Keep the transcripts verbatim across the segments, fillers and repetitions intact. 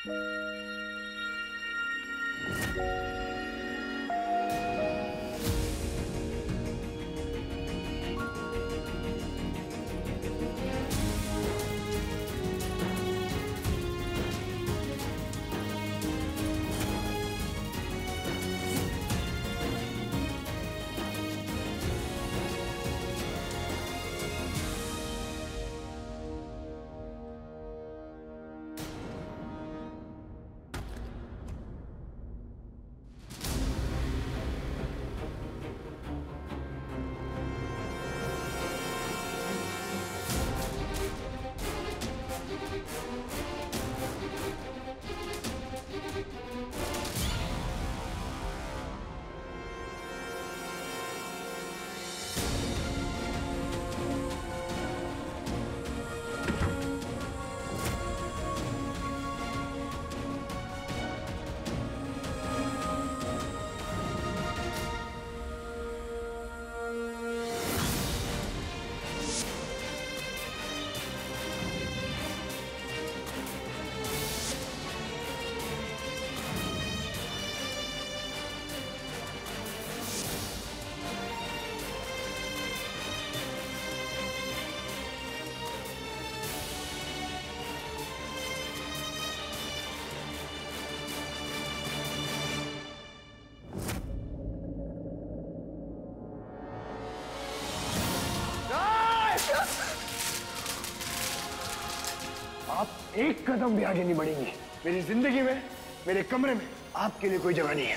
आप एक कदम भी आगे नहीं बढ़ेंगी। मेरी जिंदगी में, मेरे कमरे में आपके लिए कोई जगह नहीं है।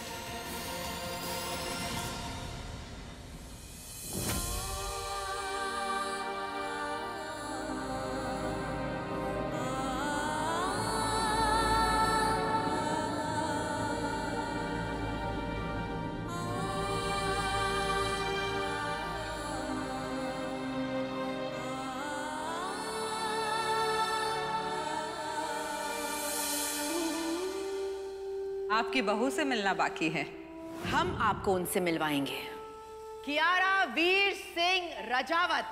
आपकी बहू से मिलना बाकी है। हम आपको उनसे मिलवाएंगे। कियारा वीर सिंह रजावत।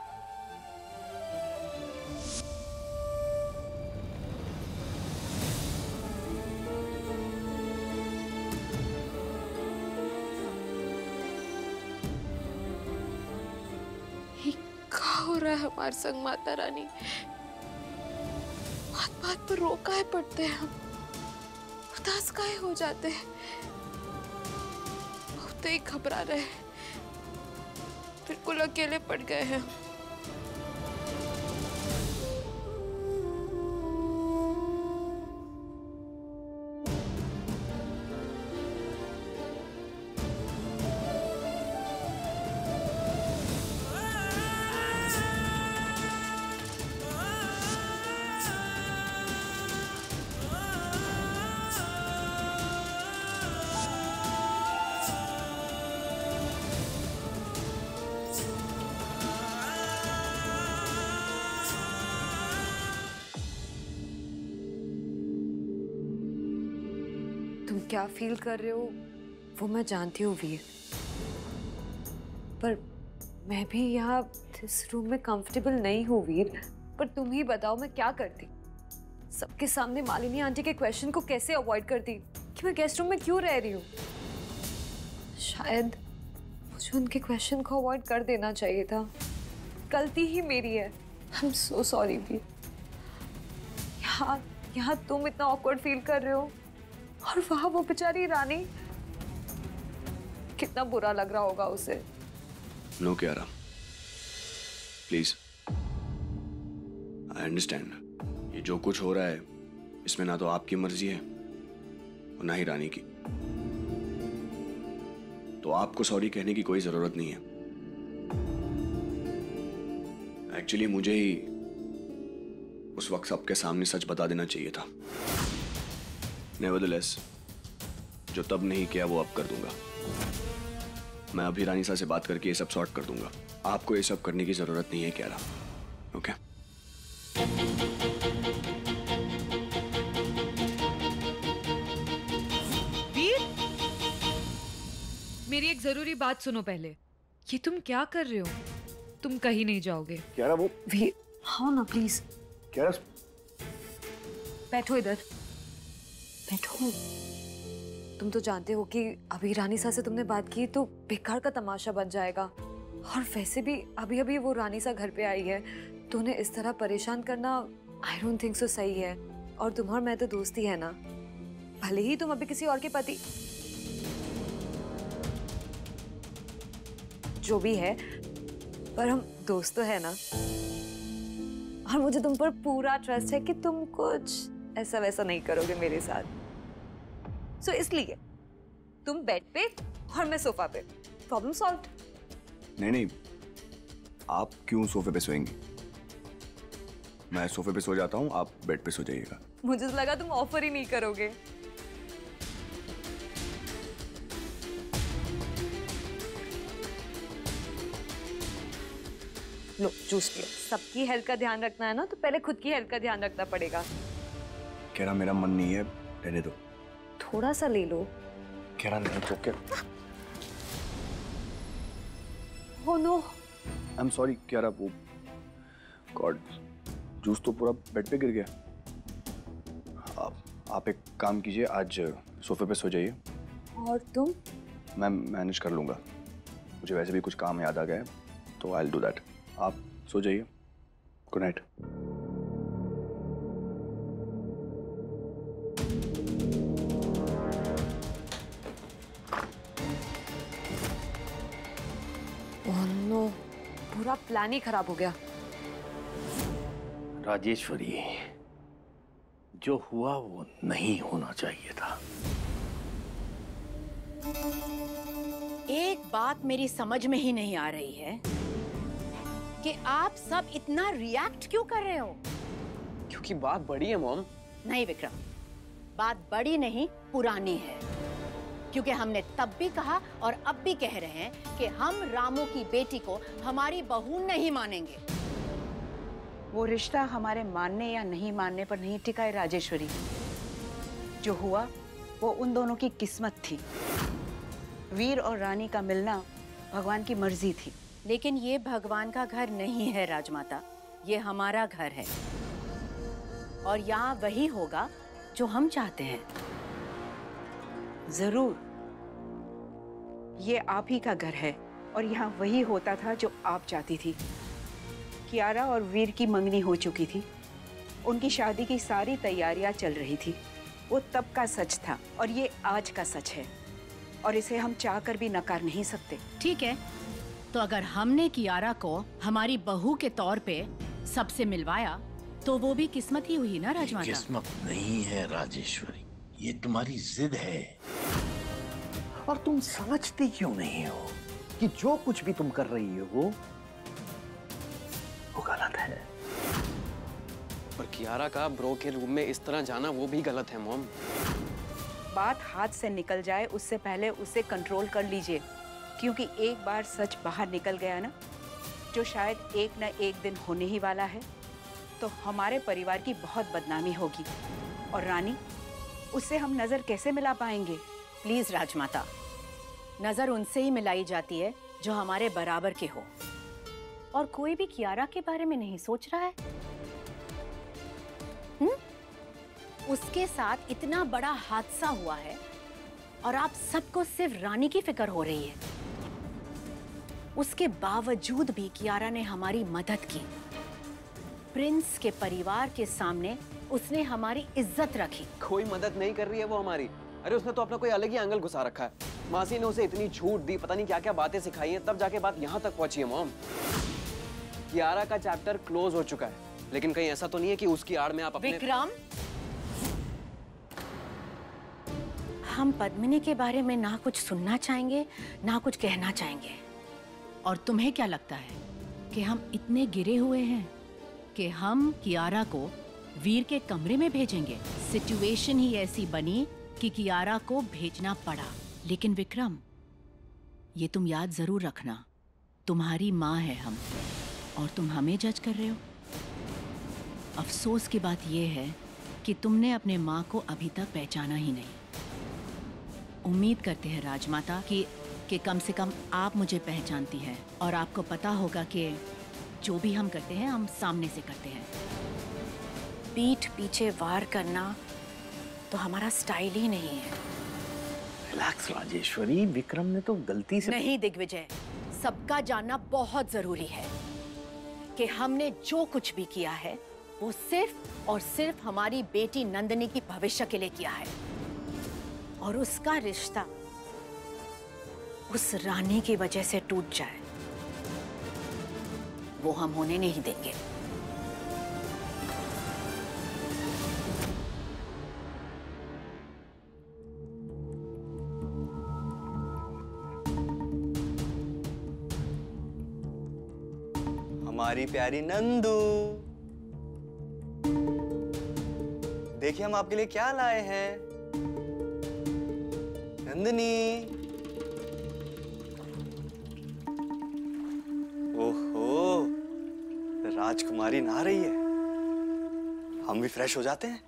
क्या हो रहा है हमारे संग माता रानी? बात बात पर रोका है पड़ते हैं हम, उदास काहे हो जाते हैं, बहुत ही घबरा रहे हैं, बिल्कुल अकेले पड़ गए हैं। तुम क्या फील कर रहे हो वो मैं जानती हूँ वीर, पर मैं भी यहाँ इस रूम में कंफर्टेबल नहीं हूँ वीर। पर तुम ही बताओ मैं क्या करती? सबके सामने मालिनी आंटी के क्वेश्चन को कैसे अवॉइड करती कि मैं गेस्ट रूम में क्यों रह रही हूँ? शायद मुझे उनके क्वेश्चन को अवॉइड कर देना चाहिए था। गलती ही मेरी है। I am so sorry Veer. यहाँ यहाँ तुम इतना ऑकवर्ड फील कर रहे हो और वहां वो बेचारी रानी, कितना बुरा लग रहा होगा उसे। No Kiara, please, I understand. ये जो कुछ हो रहा है इसमें ना तो आपकी मर्जी है और ना ही रानी की, तो आपको सॉरी कहने की कोई जरूरत नहीं है। एक्चुअली मुझे ही उस वक्त सबके सामने सच बता देना चाहिए था। नेवरदलेस, जो तब नहीं किया वो अब कर दूंगा। मैं अभी रानी सा से बात करके ये सब सॉर्ट कर दूंगा। आपको ये सब करने की जरूरत नहीं है कियारा। ओके? वीर, मेरी एक जरूरी बात सुनो पहले। ये तुम क्या कर रहे हो? तुम कहीं नहीं जाओगे। कियारा वो वीर, हाँ ना प्लीज। कियारा बैठो इधर। बैठो। तुम तो जानते हो कि अभी रानी सा से तुमने बात की तो बेकार का तमाशा बन जाएगा, और वैसे भी अभी अभी वो रानी सा घर पे आई है तो उन्हें इस तरह परेशान करना आई डोंट थिंक सो सही है। और तुम और मैं तो दोस्ती है ना, भले ही तुम अभी किसी और के पति जो भी है, पर हम दोस्त तो है ना, और मुझे तुम पर पूरा ट्रस्ट है कि तुम कुछ ऐसा वैसा नहीं करोगे मेरे साथ। सो so, इसलिए तुम बेड पे और मैं सोफा पे, प्रॉब्लम सॉल्व्ड। नहीं नहीं, आप क्यों सोफे पे सोएंगी? मैं सोफे पे सो जाता हूँ, आप बेड पे सो जाइएगा। मुझे तो लगा तुम ऑफर ही नहीं करोगे। लो जूस पियो। सबकी हेल्थ का ध्यान रखना है ना, तो पहले खुद की हेल्थ का ध्यान रखना पड़ेगा। कह रहा मेरा मन नहीं है, रहने दो। थोड़ा सा ले लो। कह रहा नहीं तो क्या? Oh no! I am sorry. कह रहा वो गॉड, जूस तो पूरा बेड पे गिर गया। आप आप एक काम कीजिए, आज सोफे पे सो जाइए। और तुम? मैं मैनेज कर लूंगा, मुझे वैसे भी कुछ काम याद आ गया है, तो आई विल डू दैट। आप सो जाइए। Good night. ओह नो, पूरा प्लान ही खराब हो गया। राजेश्वरी, जो हुआ वो नहीं होना चाहिए था। एक बात मेरी समझ में ही नहीं आ रही है कि आप सब इतना रिएक्ट क्यों कर रहे हो? क्योंकि बात बड़ी है मॉम। नहीं विक्रम, बात बड़ी नहीं पुरानी है, क्योंकि हमने तब भी कहा और अब भी कह रहे हैं कि हम रामू की बेटी को हमारी बहू नहीं मानेंगे। वो रिश्ता हमारे मानने या नहीं मानने पर नहीं टिका है राजेश्वरी। जो हुआ वो उन दोनों की किस्मत थी। वीर और रानी का मिलना भगवान की मर्जी थी। लेकिन ये भगवान का घर नहीं है राजमाता, ये हमारा घर है, और यहाँ वही होगा जो हम चाहते हैं। जरूर, ये आप ही का घर है और यहाँ वही होता था जो आप चाहती थी। कियारा और वीर की मंगनी हो चुकी थी, उनकी शादी की सारी तैयारियां चल रही थी। वो तब का सच था और ये आज का सच है, और इसे हम चाहकर भी नकार नहीं सकते। ठीक है, तो अगर हमने कियारा को हमारी बहू के तौर पे सबसे मिलवाया तो वो भी किस्मत ही हुई ना राजमाता? किस्मत नहीं है राजेश्वरी, ये तुम्हारी जिद है। और तुम समझती क्यों नहीं हो कि जो कुछ भी तुम कर रही हो वो वो गलत है। पर कियारा का ब्रो के रूम में इस तरह जाना वो भी गलत है मॉम। बात हाथ से निकल जाए उससे पहले उसे कंट्रोल कर लीजिए, क्योंकि एक बार सच बाहर निकल गया ना, जो शायद एक न एक दिन होने ही वाला है, तो हमारे परिवार की बहुत बदनामी होगी। और रानी, उससे हम नजर कैसे मिला पाएंगे? प्लीज राजमाता, नजर उनसे ही मिलाई जाती है जो हमारे बराबर के हो, और कोई भी कियारा के बारे में नहीं सोच रहा है। हुँ? उसके साथ इतना बड़ा हादसा हुआ है और आप सबको सिर्फ रानी की फिक्र हो रही है। उसके बावजूद भी कियारा ने हमारी मदद की। प्रिंस के परिवार के सामने उसने हमारी इज्जत रखी। कोई मदद नहीं कर रही है वो हमारी। अरे उसने तो अपना कोई अलग ही एंगल घुसा रखा है। मासी ने उसे इतनी छूट दी, पता नहीं क्या क्या बातें सिखाई हैं, तब जाके बात यहाँ तक पहुंची है मॉम। कियारा का चैप्टर क्लोज हो चुका है, लेकिन कहीं ऐसा तो नहीं है कि उसकी आड़ में आप अपने... विक्रम, हम पद्मिनी के बारे में ना कुछ सुनना चाहेंगे ना कुछ कहना चाहेंगे। और तुम्हें क्या लगता है कि हम इतने गिरे हुए हैं कि हम कियारा को वीर के कमरे में भेजेंगे? सिचुएशन ही ऐसी बनी कि कियारा को भेजना पड़ा। लेकिन विक्रम, ये तुम याद जरूर रखना, तुम्हारी माँ है हम, और तुम हमें जज कर रहे हो। अफसोस की बात यह है कि तुमने अपने माँ को अभी तक पहचाना ही नहीं। उम्मीद करते हैं राजमाता कि कि कम से कम आप मुझे पहचानती हैं, और आपको पता होगा कि जो भी हम करते हैं हम सामने से करते हैं। पीठ पीछे वार करना तो हमारा स्टाइल ही नहीं है। रिलैक्स राजेश्वरी, विक्रम ने तो गलती से नहीं दिग्विजय, सबका जानना बहुत जरूरी है कि हमने जो कुछ भी किया है वो सिर्फ और सिर्फ हमारी बेटी नंदिनी की भविष्य के लिए किया है, और उसका रिश्ता उस रानी की वजह से टूट जाए वो हम होने नहीं देंगे। हमारी प्यारी नंदू, देखिए हम आपके लिए क्या लाए हैं। नंदिनी, ओहो, राजकुमारी नहा रही है। हम भी फ्रेश हो जाते हैं।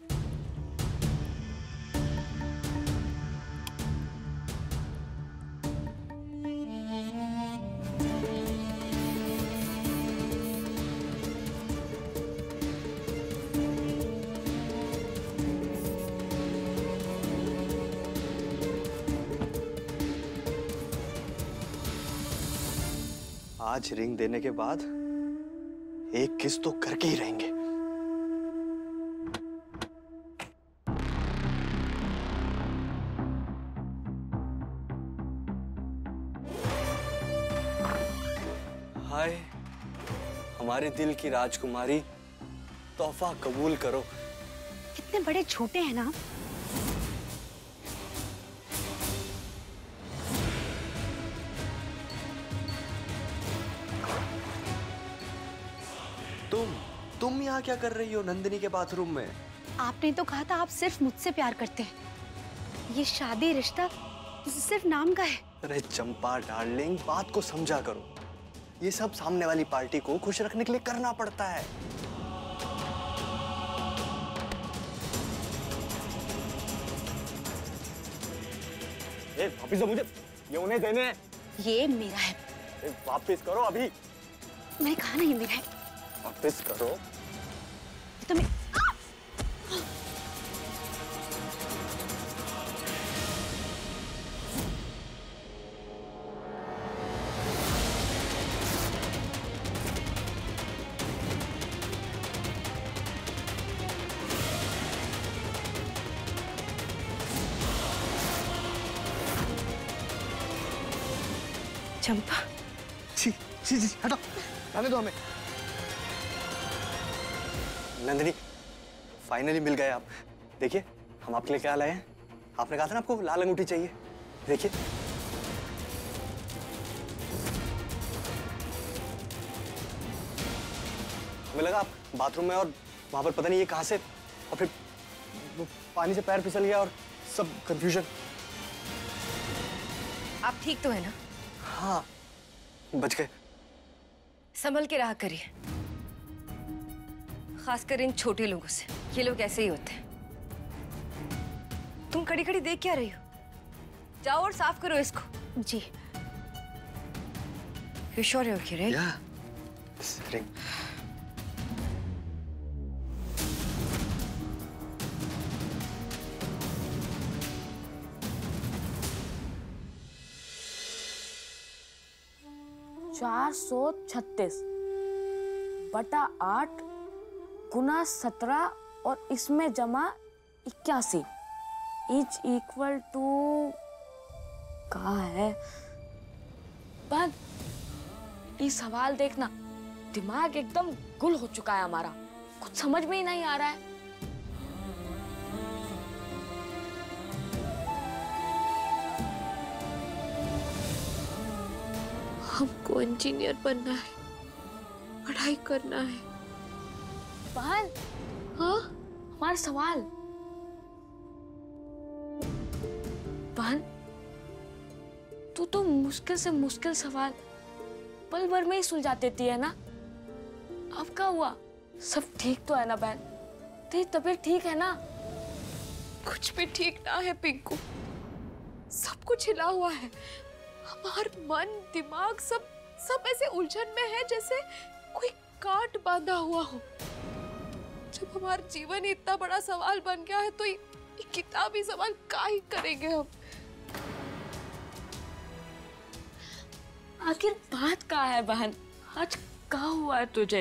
आज रिंग देने के बाद एक किस तो करके ही रहेंगे। हाय हमारे दिल की राजकुमारी, तोहफा कबूल करो। कितने बड़े छोटे हैं ना। तुम तुम यहाँ क्या कर रही हो नंदिनी के बाथरूम में? आपने तो कहा था आप सिर्फ मुझसे प्यार करते हैं। ये शादी रिश्ता सिर्फ नाम का है। अरे चंपा डार्लिंग, बात को समझा करो। ये सब सामने वाली पार्टी को खुश रखने के लिए करना पड़ता है। ए, वापिस दो मुझे, ये उन्हें देने हैं। ये मेरा है। ए, वापिस करो अभी। मैंने कहा ना ये मेरा है। वापिस करो। तो मैं चंपा, छी छी छी, हटो, जाने दो हमें। नंदिनी, फाइनली मिल गए आप। देखिए हम आपके लिए क्या लाए हैं। आपने कहा था ना आपको लाल अंगूठी चाहिए। देखिए हमें लगा आप बाथरूम में और वहां पर पता नहीं ये कहां से, और फिर वो पानी से पैर फिसल गया और सब कंफ्यूजन। आप ठीक तो है ना? हाँ बच गए। संभल के रहा करिए, खासकर इन छोटे लोगों से। ये लोग ऐसे ही होते हैं। तुम खड़ी खड़ी देख क्या रही हो? जाओ और साफ करो इसको। जी। You sure you're okay, right? Yeah. This ring. चार सौ छत्तीस बटा आठ गुना सत्रह और इसमें जमा इक्यासी इज इक्वल टू कहाँ है? बन ये सवाल देखना, दिमाग एकदम गुल हो चुका है हमारा, कुछ समझ में ही नहीं आ रहा है। हमको इंजीनियर बनना है, पढ़ाई करना है। बहन, हाँ हमारा सवाल। बहन, तू तो मुश्किल से मुश्किल सवाल पल भर में ही सुलझा देती है ना। अब क्या हुआ? सब ठीक तो है ना बहन? तेरी तबीयत ठीक है ना? कुछ भी ठीक ना है पिंकू, सब कुछ हिला हुआ है। हमार मन दिमाग सब सब ऐसे उलझन में है जैसे कोई काट बांधा हुआ हो। जब हमारा जीवन ही इतना बड़ा सवाल बन गया है तो ये ये किताबी सवाल का ही करेंगे हम। आखिर बात का है बहन, आज क्या हुआ है तुझे?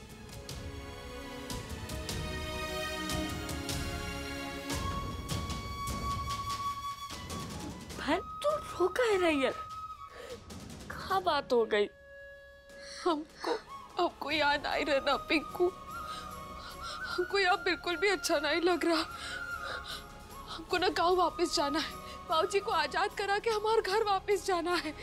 बहन तू रो कह रही है? क्या बात हो गई? हमको हमको यहाँ नहीं रहना पिंकू, हमको यहाँ बिल्कुल भी अच्छा नहीं लग रहा। हमको ना गांव वापस जाना है, बाबूजी को आजाद करा के हमारे घर वापस जाना है।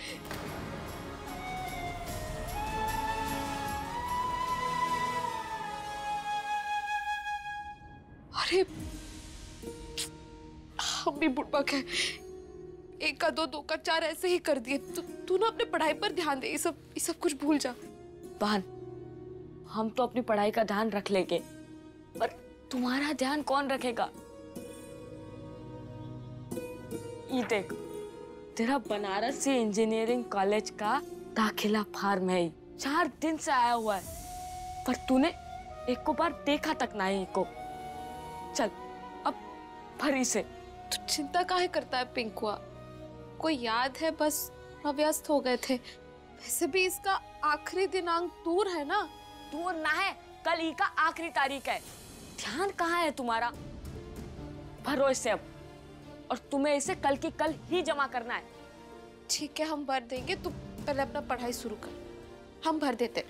अरे हम भी बुढ़बक है, एक का दो दो का चार ऐसे ही कर दिए। तू तू ना अपने पढ़ाई पर ध्यान दे, ये सब ये सब कुछ भूल जा। बहन हम तो अपनी पढ़ाई का ध्यान रख लेंगे, पर तुम्हारा ध्यान कौन रखेगा? ये देख, तेरा बनारस से इंजीनियरिंग कॉलेज का दाखिला फार्म है, चार दिन से आया हुआ है, पर तूने एक को बार देखा तक नहीं को। चल अब भरी से। तू चिंता काहे करता है पिंकुआ? कोई याद है, बस व्यस्त हो गए थे। वैसे भी इसका आखिरी दिनांक दूर है ना? दूर ना है, कल ही का आखिरी तारीख है। ध्यान कहाँ है तुम्हारा? भरो इसे अब, और तुम्हें इसे कल की कल ही जमा करना है। ठीक है, हम भर देंगे। तू पहले अपना पढ़ाई शुरू कर, हम भर देते।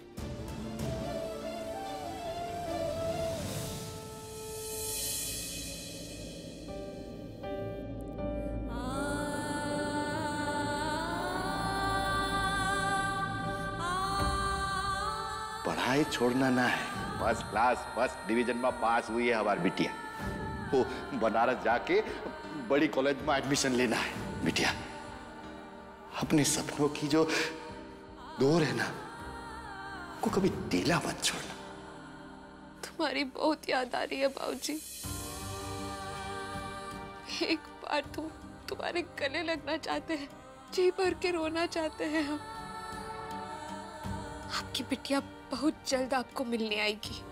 पढ़ाई छोड़ना ना है। फर्स्ट क्लास फर्स्ट डिवीजन में पास हुई है हमारी बिटिया। वो बनारस जाके बड़ी कॉलेज में एडमिशन लेना है। बिटिया, अपने सपनों की जो दौर है ना, को कभी ढीला मत छोड़ना। तुम्हारी बहुत याद आ रही है बाबूजी। एक बार तुम तुम्हारे गले लगना चाहते हैं, जी भर के रोना चाहते हैं हम। आपकी बिटिया बहुत जल्द आपको मिलने आएगी।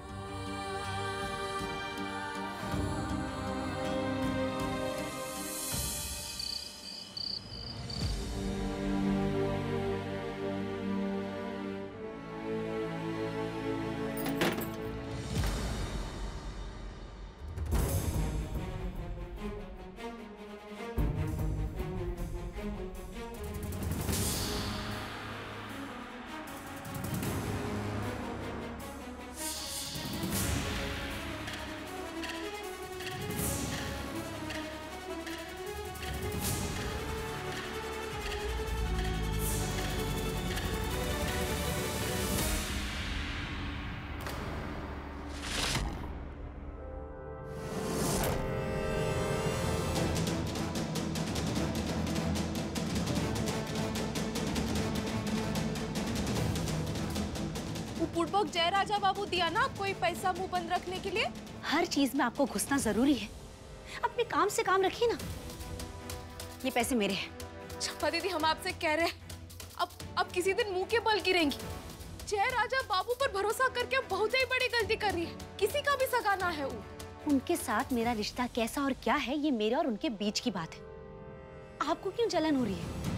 बुड़बक जय राजा बाबू दिया ना कोई पैसा मुंह बंद रखने के लिए? हर चीज में आपको घुसना जरूरी है। अपने काम से काम रखिए ना। ये पैसे मेरे हैं। चंपा दीदी, हम आपसे कह रहे हैं, अब अब किसी दिन मुंह के बल गिरेंगी। जय राजा बाबू पर भरोसा करके बहुत ही बड़ी गलती कर रही है। किसी का भी सगा ना है वो। उनके साथ मेरा रिश्ता कैसा और क्या है, ये मेरे और उनके बीच की बात है। आपको क्यों जलन हो रही है?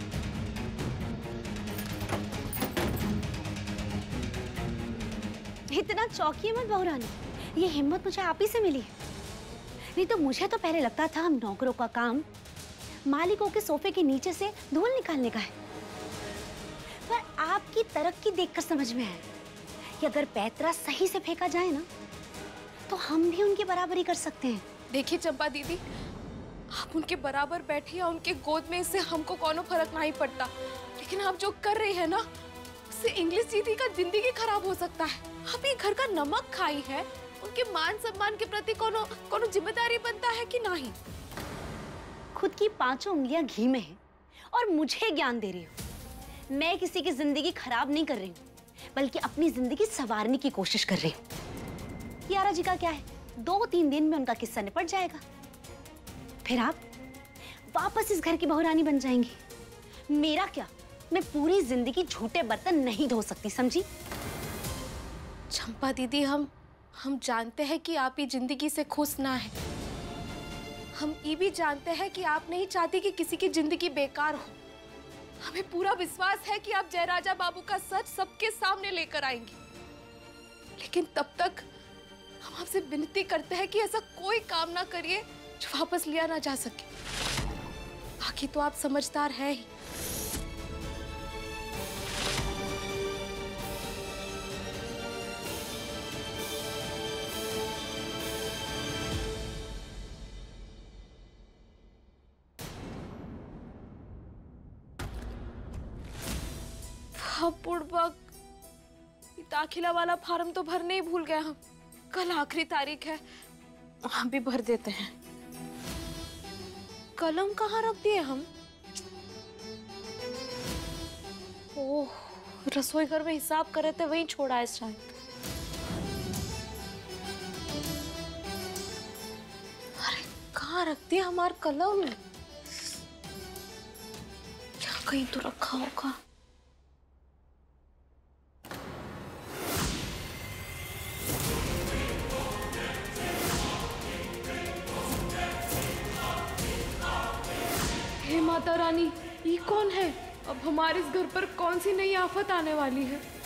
इतना चौंकिए मत बहुरानी, ये हिम्मत मुझे आप ही से मिली है। नहीं तो मुझे तो पहले लगता था हम नौकरों का काम मालिकों के सोफे के नीचे से धूल निकालने का है, पर आपकी तरक्की देखकर समझ में आया कि अगर पैतरा सही से फेंका जाए ना, तो हम भी उनकी बराबरी कर सकते हैं। देखिए चंपा दीदी, आप उनके बराबर बैठे या उनके गोद में, इससे हमको कोनो फर्क नहीं पड़ता। लेकिन आप जो कर रही है ना, उससे इंग्लिश दीदी का जिंदगी खराब हो सकता है। आप ये घर का नमक खाई है, उनके मान सम्मान के प्रति कोनो कोनो जिम्मेदारी बनता है कि नहीं? खुद की पांचों उंगलियां घी में है और मुझे ज्ञान दे रही हो। मैं किसी की जिंदगी खराब नहीं कर रही हूँ, बल्कि अपनी जिंदगी संवारने की कोशिश कर रही हूँ। कियारा जी का क्या है, दो तीन दिन में उनका किस्सा निपट जाएगा, फिर आप वापस इस घर की बहुरानी बन जाएंगी। मेरा क्या, मैं पूरी जिंदगी झूठे बर्तन नहीं धो सकती, समझी? चंपा दीदी, हम हम जानते हैं कि आप ये जिंदगी से खुश ना है, हम ये भी जानते हैं कि आप नहीं चाहती कि किसी की जिंदगी बेकार हो। हमें पूरा विश्वास है कि आप जयराजा बाबू का सच सबके सामने लेकर आएंगी, लेकिन तब तक हम आपसे विनती करते हैं कि ऐसा कोई काम ना करिए जो वापस लिया ना जा सके। बाकी तो आप समझदार हैं ही। बुड़बक, दाखिला वाला फार्म तो भरने ही भूल गए हम। कल आखिरी तारीख है, हम भी भर देते हैं। कलम कहाँ रख दिए हम? ओह, रसोई घर में हिसाब कर रहे थे, वहीं छोड़ा है शायद। अरे कहाँ रख दिया हमारा कलम? क्या कहीं तो रखा होगा। हे माता रानी, ये कौन है? अब हमारे इस घर पर कौन सी नई आफत आने वाली है?